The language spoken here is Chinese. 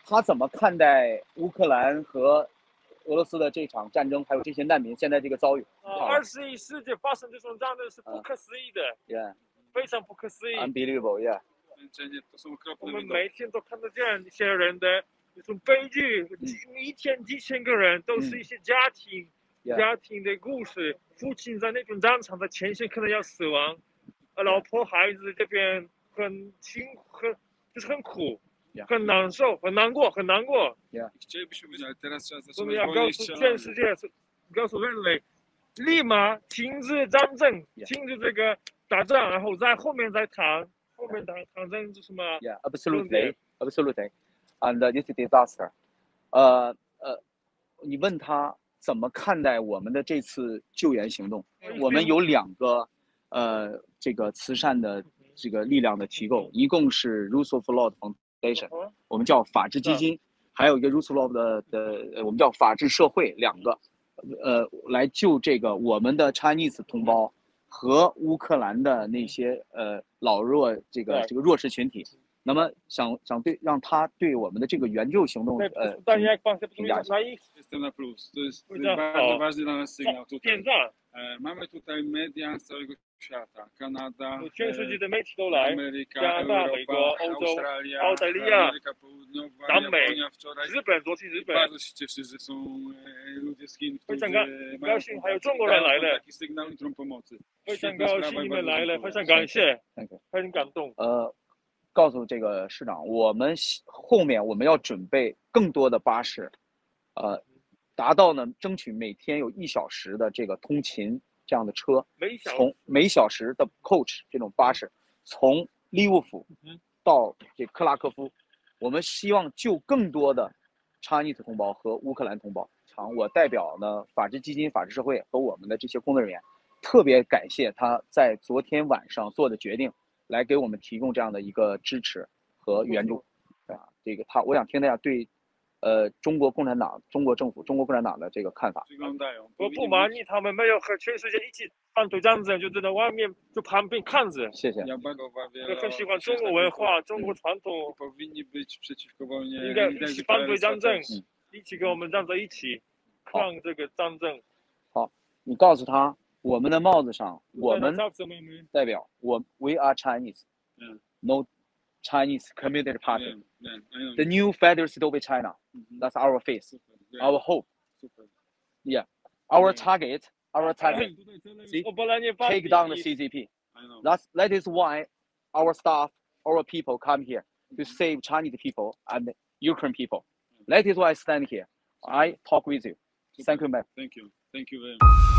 他怎么看待乌克兰和俄罗斯的这场战争，还有这些难民现在这个遭遇 ？21世纪发生这种战争是不可思议的， ？Yeah, 非常不可思议。 unbelievable, yeah. 我们每天都看到这样一些人的一种悲剧，一天几千个人，都是一些家庭的故事。父亲在那边战场的前线可能要死亡，老婆孩子这边很就是很苦，很难受，很难过。我们要告诉全世界，告诉人类，立马停止战争，停止这个打仗，然后在后面再谈。后面谈成是什么 ？Yeah, absolutely, absolutely. And this is disaster. 你问他怎么看待我们的这次救援行动？我们有2个这个慈善的这个力量的机构，一共是 Rule of Law Foundation， 我们叫法治基金，还有一个 Rule of Law 的我们叫法治社会，2个，来救这个我们的 Chinese 同胞和乌克兰的那些老弱这个弱势群体。那么想让他对我们的这个援救行动评价。 Mamy tutaj media z całego świata, Kanada, 全世界的媒体都来， Ameryka, 加拿大、美 Europa, 国、欧洲、 Australia, 澳大利亚、 Ameryka Południowa, 南美、 Japonia wczoraj. 日本，昨天日本 Bardzo się cieszę, że są ludzie z Chin, 非 którzy 常 mają 高兴，还有中国人来了， taki sygnał i tron pomocy. 非常 Świetna 高 sprawa 兴 i 你们 bardzo 来了， dziękuję. 非常感谢， 非常感动。 告诉这个市长，我们后面我们要准备更多的巴士，达到呢争取每天有1小时的这个通勤这样的车，从每小时的 coach 这种巴士，从利沃夫到这克拉科夫，我们希望救更多的 Chinese 同胞和乌克兰同胞。我代表呢法治基金、法治社会和我们的这些工作人员，特别感谢他在昨天晚上做的决定，来给我们提供这样的一个支持和援助。这个我想听一下对中国共产党、中国政府、中国共产党的这个看法。 我不满意他们没有和全世界一起反对战争，就在外面就旁边看着。 谢谢。 我很喜欢中国文化、中国传统，应该一起反对战争，一起跟我们站在一起抗这个战争。 好，你告诉他，我们的帽子上，我们代表we are Chinese, no Chinese Communist Party. The new Federal State of China. That's our face, our hope. Yeah, our target. See, take down the CCP. That is why our staff, our people come here to save Chinese people and Ukraine people. That is why I stand here. I talk with you. Thank you, ma'am. Thank you very much.